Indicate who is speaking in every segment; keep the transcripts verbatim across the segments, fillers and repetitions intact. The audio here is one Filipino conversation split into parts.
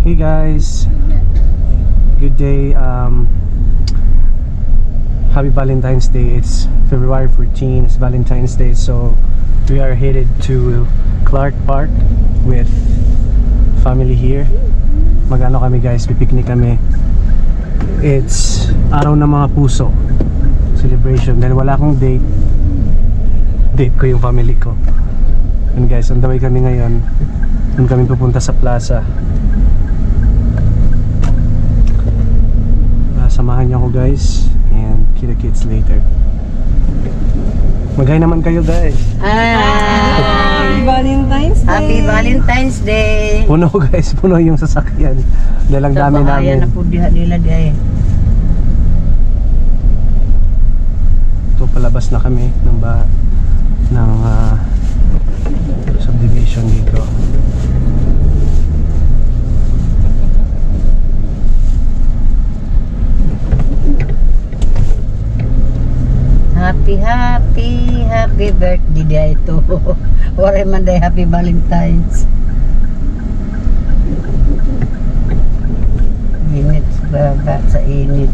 Speaker 1: Hey guys, good day. Um, happy Valentine's Day. It's February fourteenth. It's Valentine's Day, so we are headed to Clark Park with family here. Magano kami guys, pipiknik kami. It's araw ng mga puso celebration. Dahil wala akong date, date ko yung family ko. And guys, on the way kami ngayon. Doon kami pupunta sa plaza. uh, Samahan niyo ako guys. And kita kits later. Mag-hi naman kayo guys.
Speaker 2: Hi! Happy Valentine's Day! Happy Valentine's Day!
Speaker 1: Puno guys, puno yung sasakyan. Dahil ang dami namin.
Speaker 2: Na po diha nila diha.
Speaker 1: Ito palabas na kami ng ba ng uh, subdivision dito.
Speaker 2: Happy, happy, happy birthday day ito. Waray man day, happy Valentine's. Init sa baga, sa init.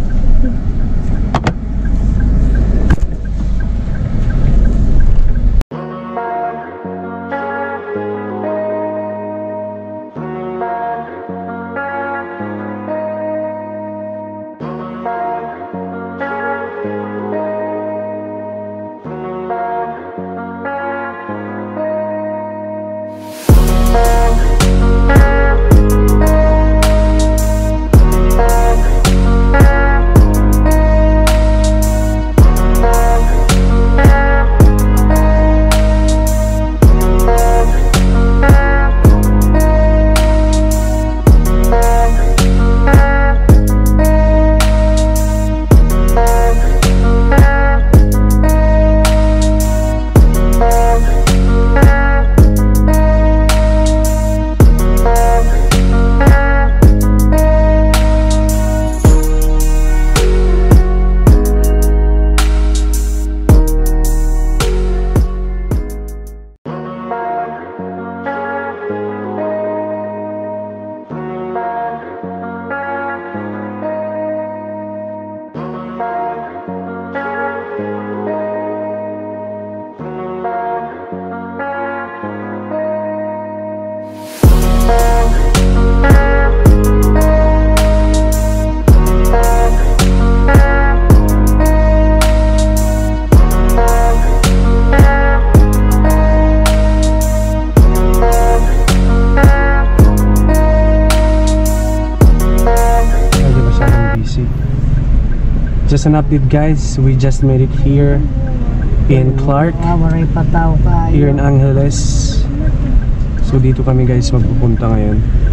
Speaker 1: Just an update guys, we just made it here in Clark, here in Angeles. So dito kami guys magpupunta ngayon.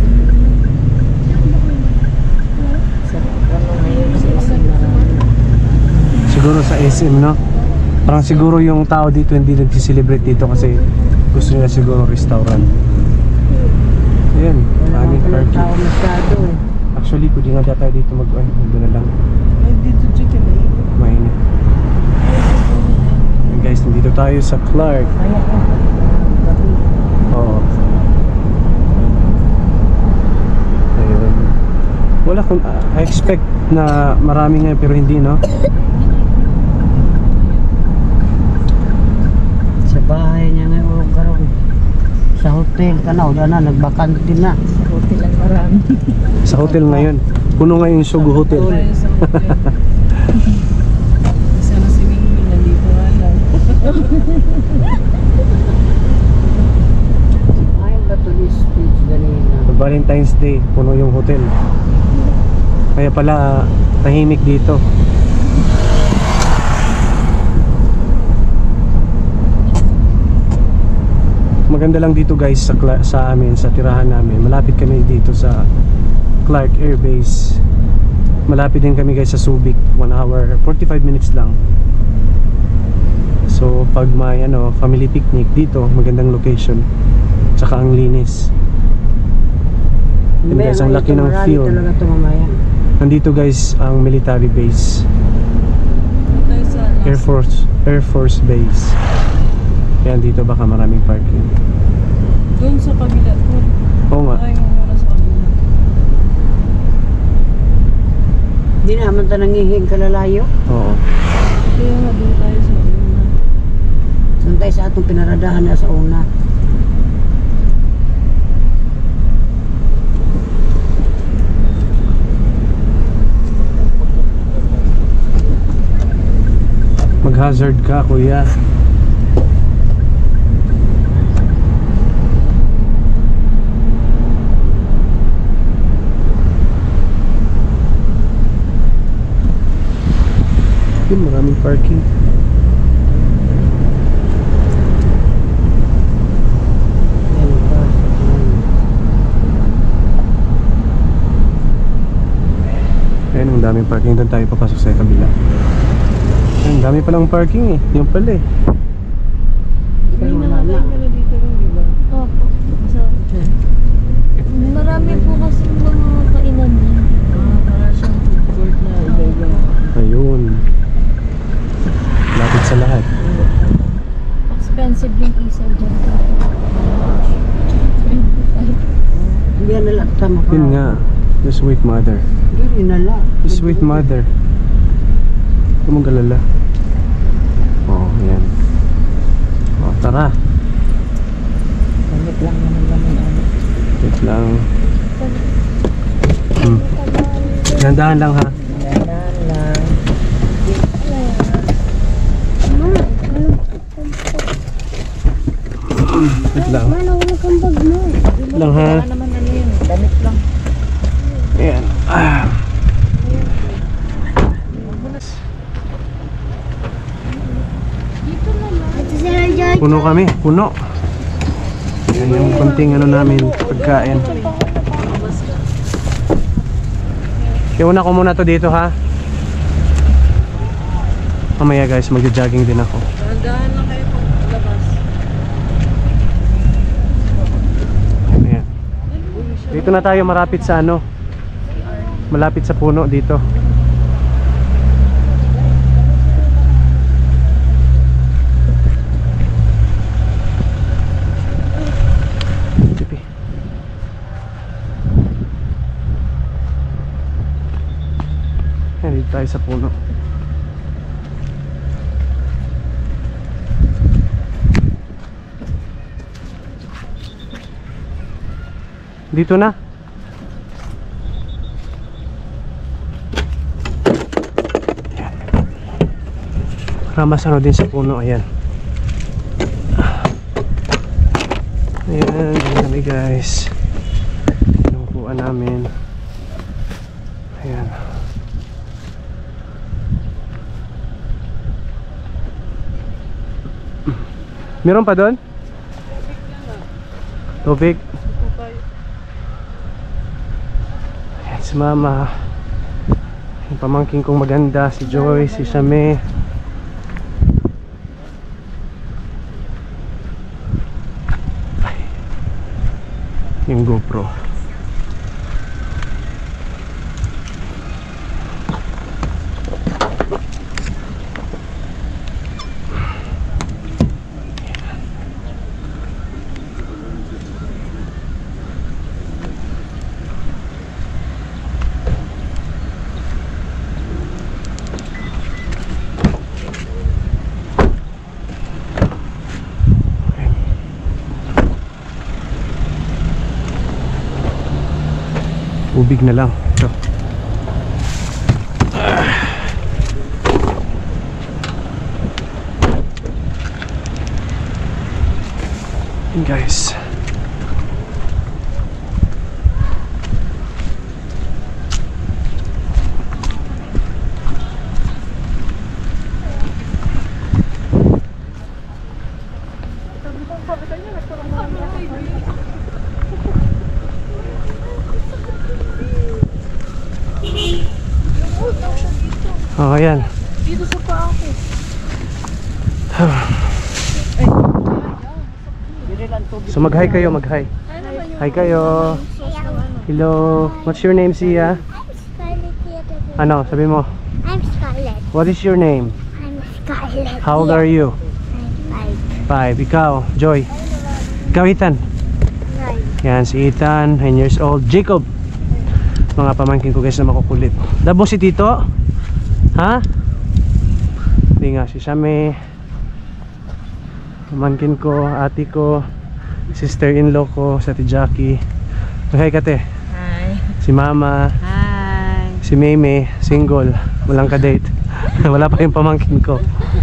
Speaker 1: Siguro sa S M, no? Parang siguro yung tao dito hindi nag-celebrate dito kasi gusto nila siguro restaurant. Ayan, maraming parking. Actually, kung di nga tayo dito mag-ay, doon na lang.
Speaker 2: Dito dito
Speaker 1: mainit. And guys, nandito tayo sa Clark. Oo. Ayun. Wala kung uh, I expect na marami nga pero hindi, no?
Speaker 2: Sa bahay niya ngayon karon. Sa hotel kanaw na nagbakante na. Sa hotel lang marami.
Speaker 1: Sa hotel ngayon. Puno nga yung Sugo Hotel.
Speaker 2: Sana si Mingmi nandito nga lang. Ay, bato ni speech ganina.
Speaker 1: Pag Valentine's Day, puno yung hotel. Kaya pala, tahimik dito. Maganda lang dito guys sa, sa amin, sa tirahan namin. Malapit kami dito sa Clark Air Base. Malapit din kami guys sa Subic, one hour, forty-five minutes lang. So pag may ano, family picnic dito, magandang location. Tsaka ang linis. And guys, ang laki ng field. Nandito guys ang military base. Air Force, Air Force Base. Kaya dito baka maraming parking.
Speaker 3: Doon sa kabila doon.
Speaker 1: Oo nga.
Speaker 3: Ay, muna sa kabila.
Speaker 2: Hindi naman ta nangihig kalalayo.
Speaker 1: Oo.
Speaker 3: Kaya nga doon tayo sa una.
Speaker 2: Suntay sa atong pinaradahan na sa una.
Speaker 1: Mag-hazard ka, kuya. Yun, maraming parking. Ayan, ang daming parking. Doon tayo papasok sa kabila. Ang dami palang parking eh. Yung pala eh.
Speaker 2: Pero
Speaker 3: May
Speaker 2: wala na.
Speaker 3: nakatay ka na dito rin, di ba?
Speaker 4: Opo. So, marami po kasi mga kainan din.
Speaker 3: Ah, para siyang food court na iba-ibang.
Speaker 1: Ayun. Lapit sa lahat.
Speaker 4: Expensive yung isaw dyan. twenty-five.
Speaker 2: Hindi na lang tama ka.
Speaker 1: Yun nga. The sweet mother.
Speaker 2: Hindi na lang.
Speaker 1: The sweet mother. Huwag mong galala. Oh, yan. Oh, tara.
Speaker 2: Damit lang naman naman ano.
Speaker 1: Wait lang. Hmm. Gandahan lang ha.
Speaker 2: Ganaan lang.
Speaker 1: Wait lang.
Speaker 4: Malawag ang bag mo.
Speaker 1: Lang ha.
Speaker 3: Wala naman ano yun, damit lang.
Speaker 1: Ayan. Ah.
Speaker 4: Ito sila dyan.
Speaker 1: Puno kami. Puno. Yan yung konting ano namin. Pagkain. Iuna ko muna to dito ha. Mamaya guys, magja-jogging din ako.
Speaker 3: Dahan-dahan lang kayo pag labas.
Speaker 1: Ayan. Dito na tayo marapit sa ano. Malapit sa puno dito. Tipi. Ayan, dito tayo sa puno. Dito na. Ayan. Ramas ano din sa puno. Ayan. Ayan. Dito kami guys. Pinukuan namin. Ayan. Meron pa doon? Tubig. Ayan, si Mama. Yung pamangking kong maganda, si Joy, si Shame. Ay. Yung GoPro. Ubig na lang. Ito. Ayan guys. Oh, ayan.
Speaker 3: Dito sa paa ko.
Speaker 1: So mag-hi kayo, mag-hi. Hi kayo. Hello. What's your name, Sia? Ano, sabi mo?
Speaker 4: I'm Scarlett.
Speaker 1: What is your name?
Speaker 4: I'm Scarlett.
Speaker 1: How old are you?
Speaker 4: I'm
Speaker 1: Five. Ikaw, Joy. Ikaw, Ethan.
Speaker 4: five.
Speaker 1: Yan, si Ethan, nine years old. Jacob. mga pamangkin ko guys na makukulit. Dabo si Tito? Ha? Hindi nga, si Shame, pamangkin ko, ate ko, sister-in-law ko, si Ate Jackie. Mag-hi ka, te.
Speaker 3: Hi.
Speaker 1: Si Mama,
Speaker 2: Hi.
Speaker 1: si Meme, single, walang ka-date. Wala pa yung pamangkin ko.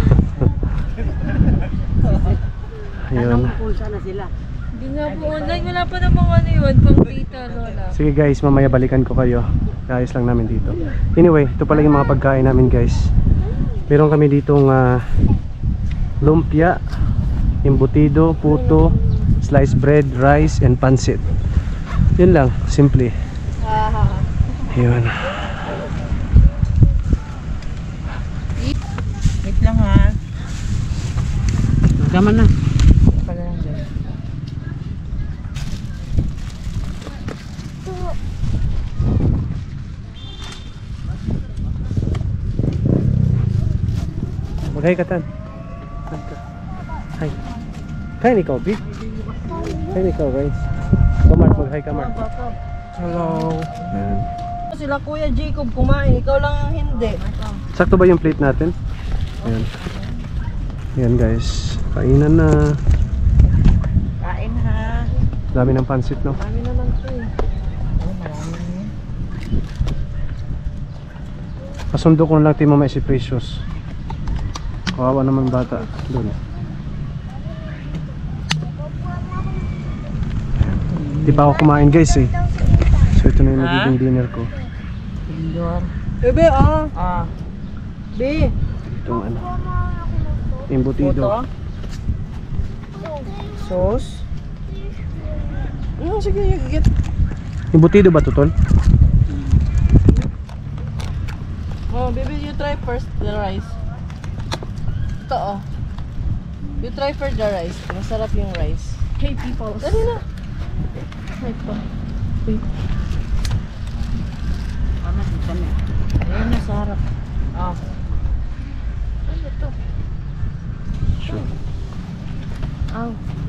Speaker 1: Ayun.
Speaker 2: Pulsa na sila.
Speaker 3: Hindi nga po online. Wala pa namang ano yun. Pang data, Lola.
Speaker 1: Sige guys, mamaya balikan ko kayo. Ayos lang namin dito. Anyway, ito pala yung mga pagkain namin guys. Meron kami ditong uh, lumpia, embutido, puto, sliced bread, rice, and pancit. Yun lang, simple. Ayun.
Speaker 3: Wait lang ha.
Speaker 2: Gaman na.
Speaker 3: Pala lang dyan.
Speaker 1: Mag-hi ka, Tan. Hi. Kain ikaw, Big. Kain ikaw, guys. Kamar, mag-hi ka, Mark.
Speaker 3: Hello.
Speaker 1: Ayan.
Speaker 3: Sila Kuya Jacob kumain. Ikaw lang ang hindi.
Speaker 1: Sakto ba yung plate natin? Ayan. Ayan guys. Kainan na.
Speaker 3: Kain ha.
Speaker 1: Dami ng pansit, no?
Speaker 3: Marami naman to eh. Oh, marami na.
Speaker 1: Pasundo ko na lang Timo may si Precious. Kawawa naman bata doon. Di pa ako kumain guys eh. So ito na yung magiging dinner ko.
Speaker 3: Bebe, ah. Ah. Be.
Speaker 1: Itong ano, embutido.
Speaker 3: Puto. Sauce. Ano, sige, get.
Speaker 1: Embutido ba to, tol?
Speaker 3: Oh, baby, you try first the rice. Ito, oh. You try first the rice. Masarap yung rice. Hey, people. Dali na. Wait pa. Wait.
Speaker 2: Tama dito na.
Speaker 3: Ayun, masarap. Ah. Ano to?
Speaker 1: Sure.
Speaker 3: Aw.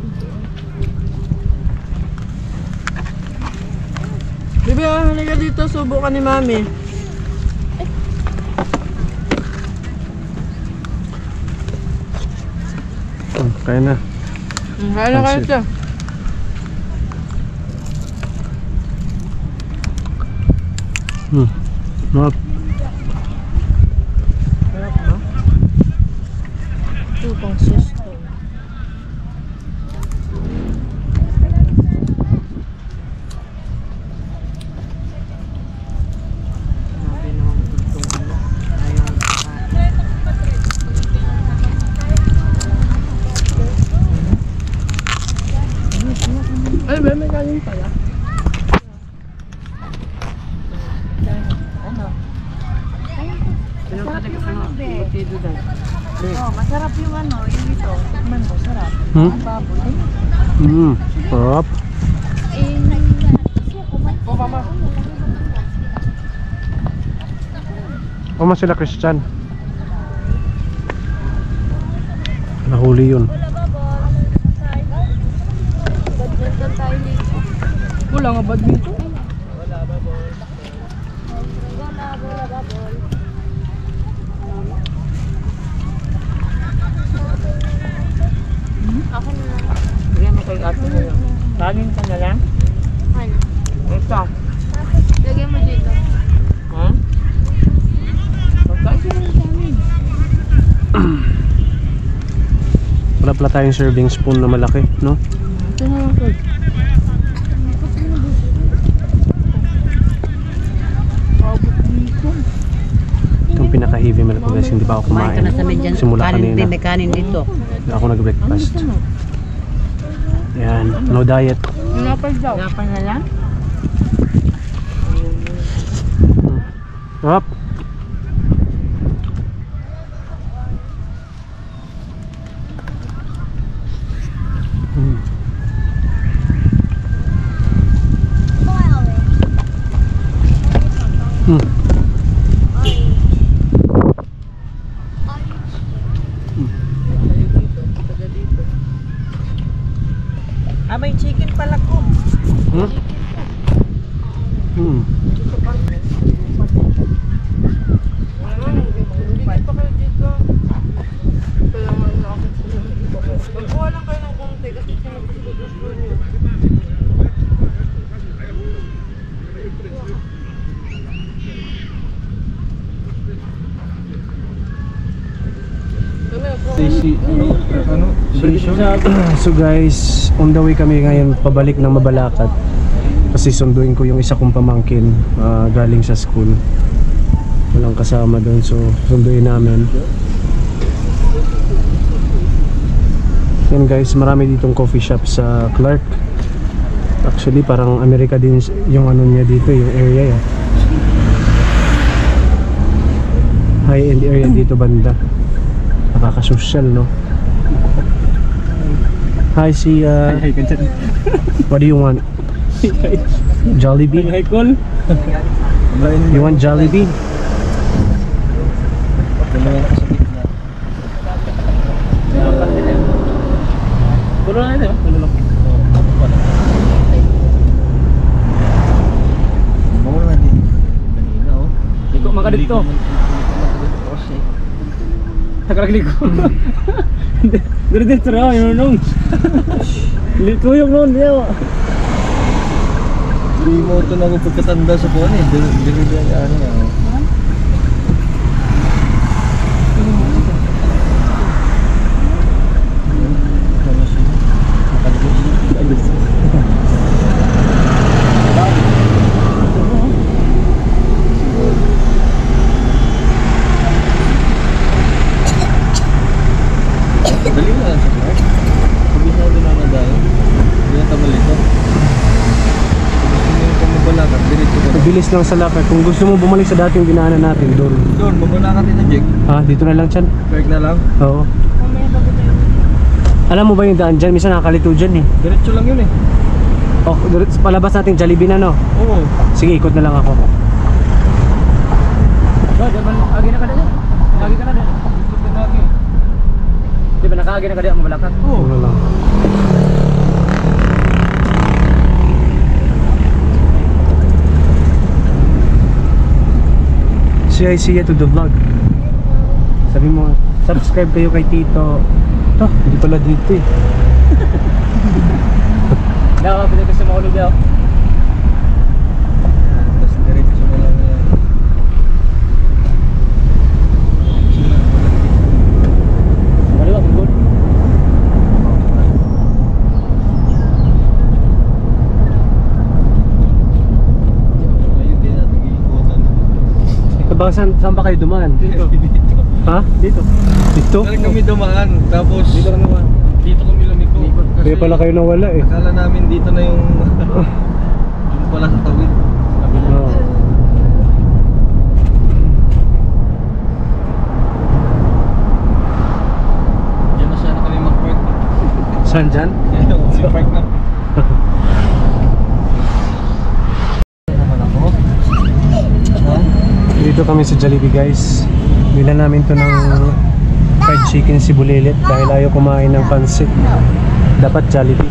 Speaker 3: Bibi, ah, halika dito. Subukan ni Mami.
Speaker 1: Hmm, kaya na.
Speaker 3: Hmm, kaya na kayo
Speaker 1: Pansit.
Speaker 3: siya.
Speaker 1: Hmm. Not.
Speaker 3: Sarap ba? Ito, pang sauce to. Grabe naman itong ano. Ayaw. Ay, ba, may kanin pala. Ano? Oh, masarap yung ano, yung ito. Tikman mo, sarap.
Speaker 1: Hmm?
Speaker 3: Ang baboy.
Speaker 1: Hmm. Sarap.
Speaker 3: Oh, mama.
Speaker 1: Oma sila Christian. Nahuli yun.
Speaker 3: Wala nga badminton. Ako na lang. Bigyan mo kay ate mo lang. Kanin ka na lang?
Speaker 4: Ano?
Speaker 3: Ito.
Speaker 4: Lagyan mo dito.
Speaker 3: Ha? Pagkain mo ng kanin.
Speaker 1: Wala pala tayong serving spoon na malaki, no?
Speaker 3: Ito na lang ko.
Speaker 1: Itong pinaka-heavy meal ko guys, hindi pa ako
Speaker 2: Kumain ka
Speaker 1: kumain.
Speaker 2: na sa medyan.
Speaker 1: Simula
Speaker 2: Kanin,
Speaker 1: kanina.
Speaker 2: may kanin dito.
Speaker 1: Hindi ako nag-breakfast. Yan, no diet.
Speaker 3: Napal daw. Napal na lang?
Speaker 1: Up. Hmm. Hmm.
Speaker 3: Ah, may chicken pala ko.
Speaker 1: Hmm. Hmm.
Speaker 3: Dito pala.
Speaker 1: So guys, on the way kami ngayon pabalik ng Mabalacat. Kasi sunduin ko yung isa kong pamangkin uh, galing sa school. Walang kasama doon, so sunduin namin. Yan guys, marami ditong coffee shop sa Clark. Actually parang Amerika din yung ano niya dito, yung area ya. High-end area dito banda. Nakaka-social, no? Hi, si uh,
Speaker 5: Hi, hi,
Speaker 1: what do you want? Jollibee?
Speaker 5: Hi, call.
Speaker 1: You want Jollibee?
Speaker 5: Pulo na ito, pulo lang.
Speaker 6: Mawala na din. Kanina oh.
Speaker 5: Ikaw makadito. Nakagligo. Dari dito raw, yun nung. Liko yung noon niya.
Speaker 6: Hindi mo ito na kung pagkatanda sa buwan eh. Dili na ano na oh. Dali na lang sa park. Kabisado na na dahil. Hindi na tabal ito. Gusto mo kung mabalakat, diretso ka.
Speaker 1: Mabilis lang sa lakad. Kung gusto mo bumalik sa dating dinaanan natin, doon.
Speaker 6: Doon, mabalakat din na Jake.
Speaker 1: Ah, dito na lang Chan.
Speaker 6: Park na lang.
Speaker 1: Oo. Alam mo ba yung daan dyan? Minsan nakakalito dyan eh.
Speaker 6: Diretso lang yun eh.
Speaker 1: Oh, diretso- palabas natin Jollibee na, no?
Speaker 6: Oo.
Speaker 1: Sige, ikot na lang ako.
Speaker 5: Bro, jaman agi na kada niya. Agi ka na din. Di ba nakaagi na kada ang Mabalacat?
Speaker 6: Oo.
Speaker 1: Ano lang. Say hi, see ya to the vlog. Sabi mo, subscribe kayo kay Tito. Ito, hindi pala dito eh.
Speaker 5: Daw, pinag sa maulog daw.
Speaker 6: Tapos diretso na lang yan.
Speaker 5: Kaliwa, good.
Speaker 6: Ayun din natin iikutan.
Speaker 1: Baka saan, saan ba kayo dumaan?
Speaker 5: Dito.
Speaker 6: Dito.
Speaker 1: Ha?
Speaker 5: Dito.
Speaker 1: Dito?
Speaker 6: Saan kami dumaan, tapos
Speaker 5: Dito kami naman.
Speaker 6: dito kami lumiko.
Speaker 1: Kaya pala kayo nawala eh.
Speaker 6: Akala namin dito na yung yung pala sa tawid.
Speaker 1: Oo.
Speaker 6: Diyan na sana kami mag-park.
Speaker 1: Saan dyan?
Speaker 6: Si park na. Naman ako. Ha?
Speaker 1: Dito kami sa Jollibee guys. Bilan namin to ng fried chicken si Bulilit dahil ayaw kumain ng pansit. Dapat Jollibee.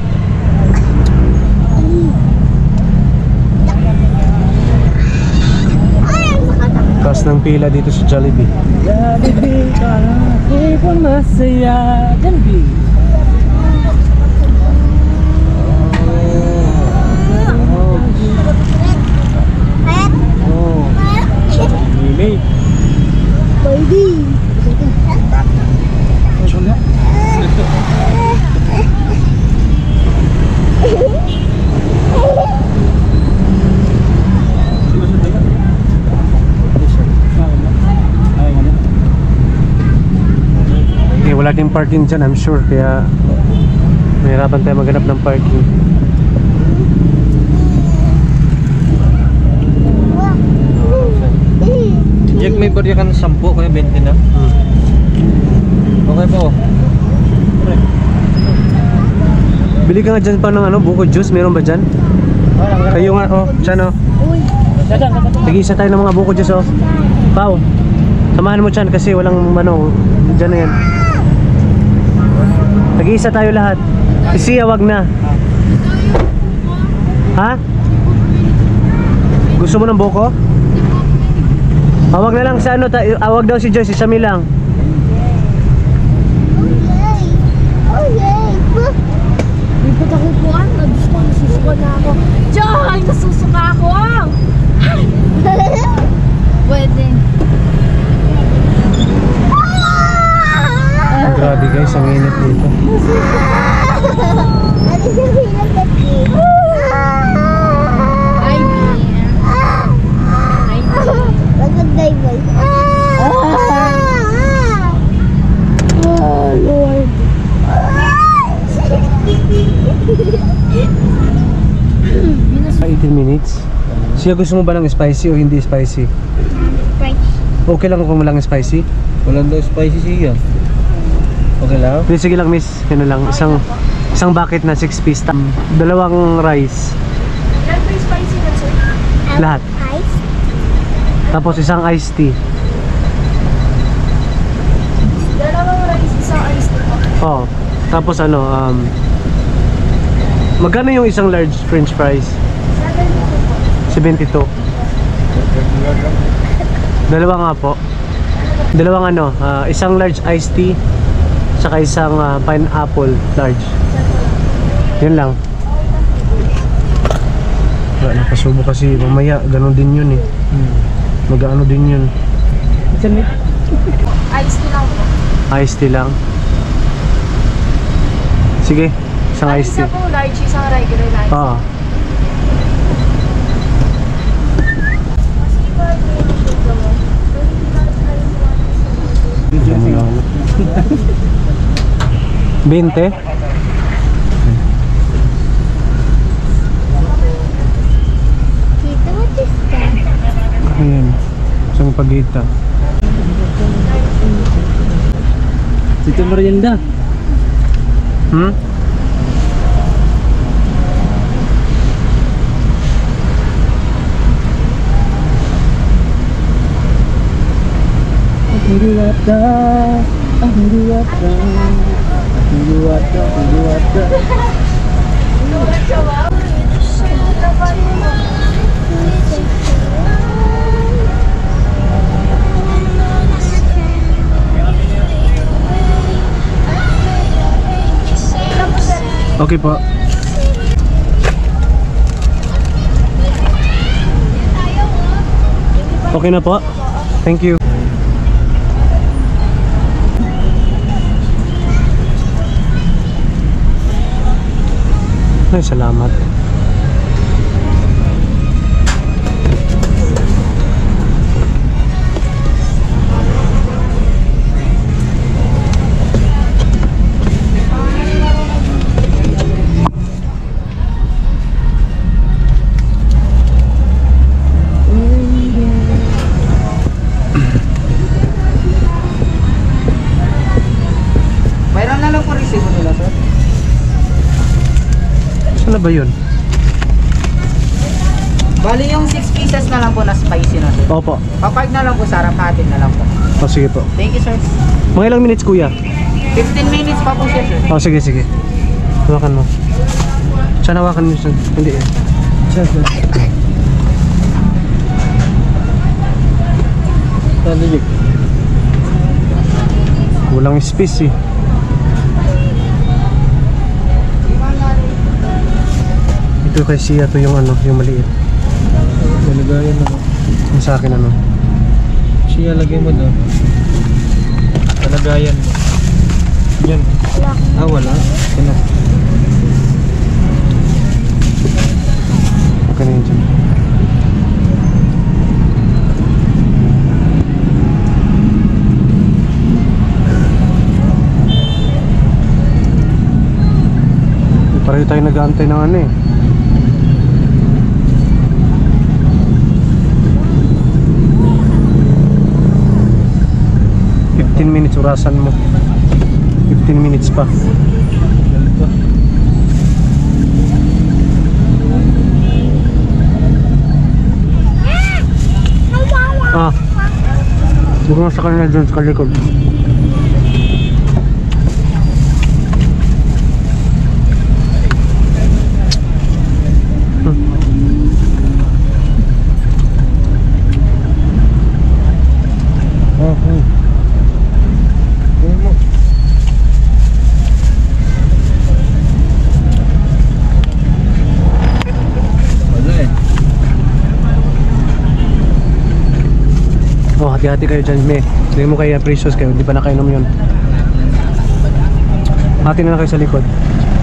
Speaker 1: Taas ng pila dito sa Jollibee.
Speaker 5: Jollibee ka na, di ko masaya. Jollibee.
Speaker 1: Oh.
Speaker 5: Mimi.
Speaker 1: Eh, wala din parking dyan, I'm sure. Kaya mahirapan tayo maghanap ng parking.
Speaker 6: Jack, may barya ka ng sampu, kaya twenty na.
Speaker 1: Hmm.
Speaker 6: Okay po.
Speaker 1: Bili ka nga dyan pa ng ano, buko juice. Meron ba dyan? Kayo nga, oh, dyan oh. Nag-iisa tayo ng mga buko juice oh. Pao, samahan mo dyan kasi walang ano, dyan na yan. Nag-iisa tayo lahat. Isiya, wag na. Ha? Gusto mo ng buko? Awag na lang sa ano, awag daw si Joyce, si Shami lang.
Speaker 4: Lipot ako po, nagusto, nasusuka na ako. Diyan, nasusuka ako! Pwede.
Speaker 1: Grabe guys, ang init dito. nuggets. Siya, gusto mo ba ng spicy o hindi spicy? Okay lang kung walang spicy?
Speaker 6: Walang daw spicy siya. Okay lang?
Speaker 1: Sige, sige lang miss, ano lang, isang isang bucket na six piece, tam, dalawang rice.
Speaker 4: Ilan po yung spicy na, sir?
Speaker 1: Lahat.
Speaker 4: Ice?
Speaker 1: Tapos isang iced tea.
Speaker 4: Dalawang rice, isang ice na po.
Speaker 1: Oo. Tapos ano, um, magkano yung isang large french fries? seventy-two. Dalawa nga po. Dalawang ano, ah, isang large iced tea, saka isang ah, pineapple large. Yun lang. Wala, napasubo kasi mamaya, ganun din yun eh. Mag-ano din yun.
Speaker 4: Ice tea lang po.
Speaker 1: Iced tea lang. Sige, isang
Speaker 4: Ay,
Speaker 1: iced
Speaker 4: isa
Speaker 1: tea.
Speaker 4: po large, isang regular na ice.
Speaker 1: Oo. Binte?
Speaker 4: Tito, what is that?
Speaker 1: Ayan. Isang pagita.
Speaker 5: Dito merienda.
Speaker 1: Hmm?
Speaker 5: Hinduwata, hinduwata, hinduwata, hinduwata.
Speaker 1: Okay po. Okay na po. Thank you. Ay, salamat.
Speaker 2: Mayroon na lang po resibo nila, sir.
Speaker 1: Saan na ba yun?
Speaker 2: Bali yung six pieces na lang po na spicy na, sir.
Speaker 1: Opo.
Speaker 2: Papark na lang po sa harap natin na lang po.
Speaker 1: O, sige po.
Speaker 2: Thank you, sir.
Speaker 1: Mga ilang minutes, kuya?
Speaker 2: fifteen minutes pa po siya, sir.
Speaker 1: O, sige, sige. Hawakan mo. Saan hawakan mo? Saan? Hindi eh.
Speaker 6: Siya, siya. Saan din yun?
Speaker 1: Walang space eh. Ito kay Sia to yung ano, yung maliit.
Speaker 6: Malagayan naman.
Speaker 1: Yung sa akin ano.
Speaker 6: Siya, lagay mo doon. Malagayan mo. Yan. Ah, wala. Yan na.
Speaker 1: Okay na yun dyan. Pareho tayo nag-aantay ng ano eh. fifteen minutes orasan mo. fifteen minutes pa.
Speaker 6: Ganito.
Speaker 1: Ah. Huwag mo sa kanila dun sa kalikod.
Speaker 6: Okay. Kunin mo. Wala eh.
Speaker 1: Oh, hati-hati kayo dyan, me. Hindi mo kaya precious kayo, hindi pa nakainom yun. Hati na lang kayo sa likod.